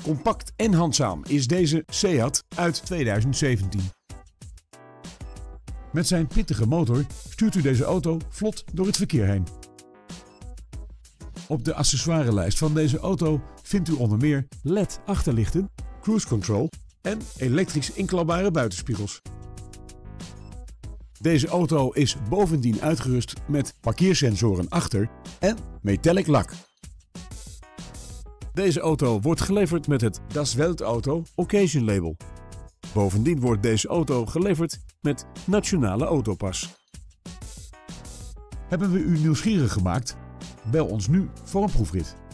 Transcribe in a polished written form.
Compact en handzaam is deze Seat uit 2017. Met zijn pittige motor stuurt u deze auto vlot door het verkeer heen. Op de accessoirelijst van deze auto vindt u onder meer LED achterlichten, cruise control en elektrisch inklapbare buitenspiegels. Deze auto is bovendien uitgerust met parkeersensoren achter en metallic lak. Deze auto wordt geleverd met het Das Weltauto Occasion label. Bovendien wordt deze auto geleverd met Nationale Autopas. Hebben we u nieuwsgierig gemaakt? Bel ons nu voor een proefrit.